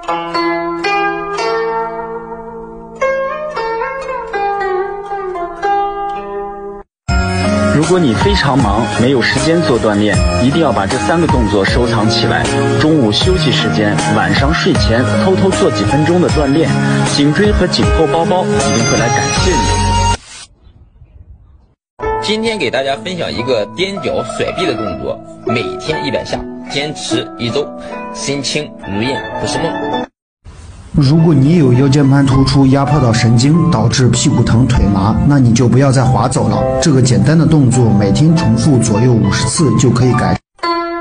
如果你非常忙，没有时间做锻炼，一定要把这3个动作收藏起来。中午休息时间，晚上睡前偷偷做几分钟的锻炼，颈椎和颈后包包一定会来感谢你。 今天给大家分享一个踮脚甩臂的动作，每天100下，坚持1周，身轻如燕，不是梦。 如果你有腰间盘突出压迫到神经，导致屁股疼腿麻，那你就不要再划走了。这个简单的动作每天重复左右50次就可以改善。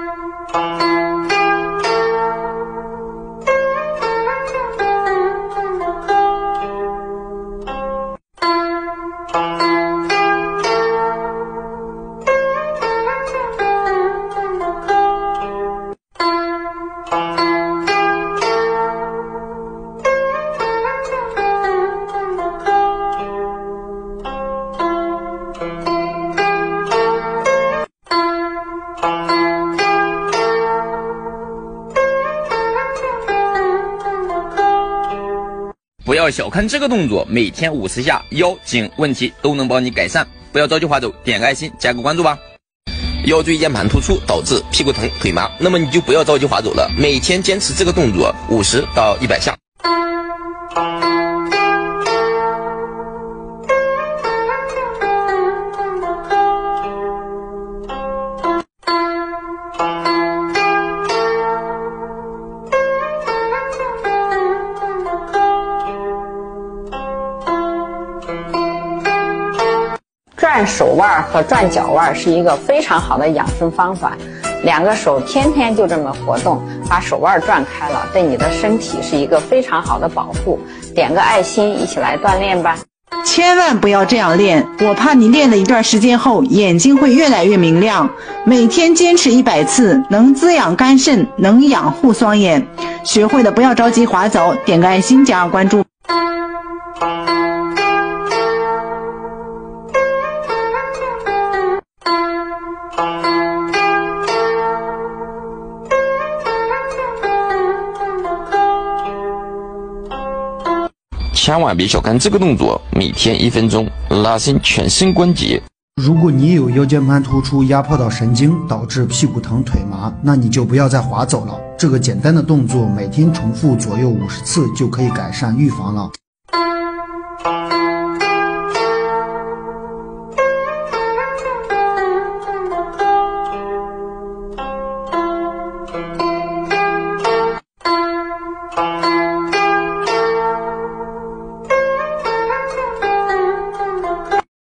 不要小看这个动作，每天50下，腰颈问题都能帮你改善。不要着急划走，点个爱心，加个关注吧。腰椎间盘突出导致屁股疼腿麻，那么你就不要着急划走了，每天坚持这个动作50到100下。 转手腕和转脚腕是一个非常好的养生方法，两个手天天就这么活动，把手腕转开了，对你的身体是一个非常好的保护。点个爱心，一起来锻炼吧。 千万不要这样练，我怕你练了一段时间后眼睛会越来越明亮。每天坚持100次，能滋养肝肾，能养护双眼。学会的不要着急划走，点个爱心，加个关注。 千万别小看这个动作，每天1分钟，拉伸全身关节。 如果你有腰间盘突出压迫到神经，导致屁股疼腿麻，那你就不要再划走了。这个简单的动作每天重复左右50次就可以改善预防了。